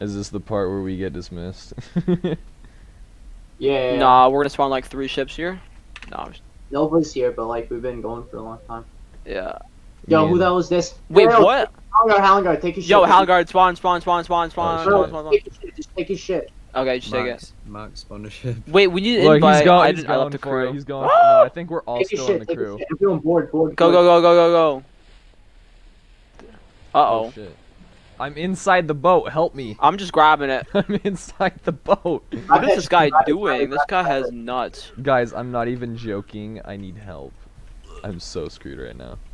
Is this the part where we get dismissed? Yeah. Nah, we're gonna spawn like 3 ships here. Nah. Nobody's here, but like we've been going for a long time. Yeah. Yo, who the hell is this? Wait, Yo, what? Hallenguard, take his shit. Yo, Hallenguard, spawn. Take his shit, just take his shit. Okay, just take it. Max spawn a ship. Wait, we need to Look, invite. he's gone. I He's left gone the for it. crew. He's gone. No, I think we're all Take his still shit, on the take his crew. shit. Everyone board. Go. Oh shit! I'm inside the boat. Help me! I'm just grabbing it. I'm inside the boat. What is this guy doing? This guy has nuts. Guys, I'm not even joking. I need help. I'm so screwed right now.